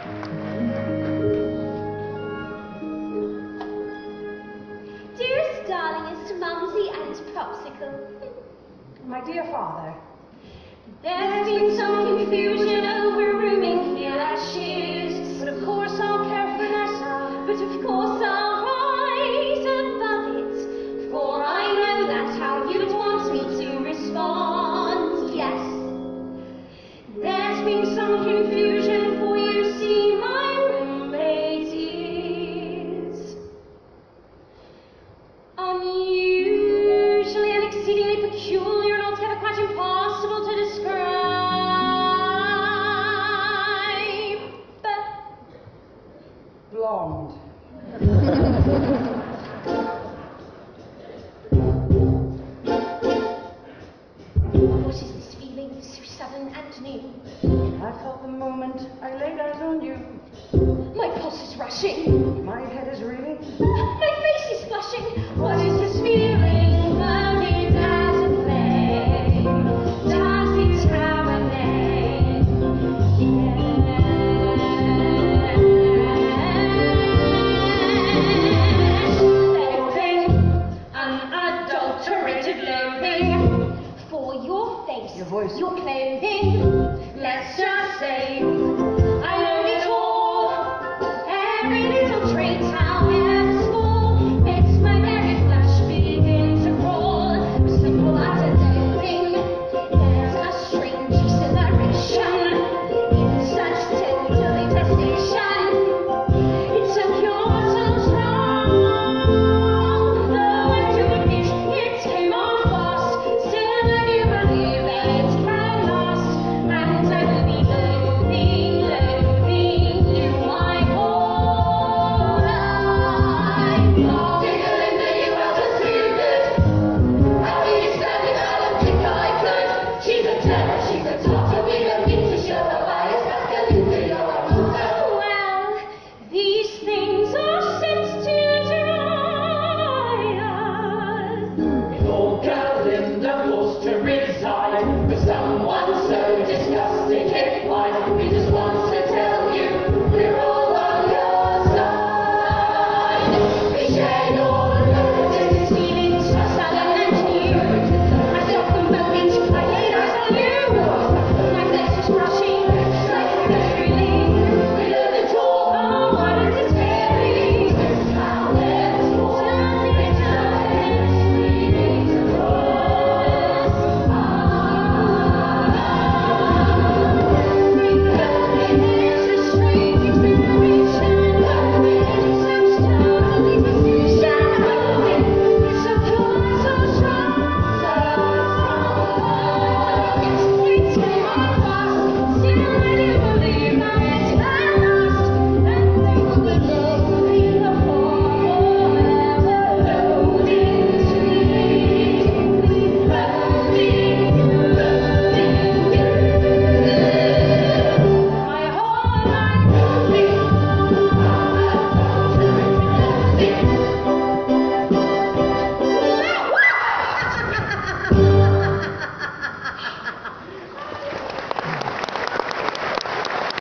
Dearest darlingest Mumsy and Popsicle. My dear father. There's been some confusion over rooming here at Shears, but of course I'll care for Nessa, but of course I'll rise above it, for I know that's how you'd want me to respond, yes. There's been some confusion, for you see my roommate is unusually and exceedingly peculiar and altogether quite impossible to describe. Blonde.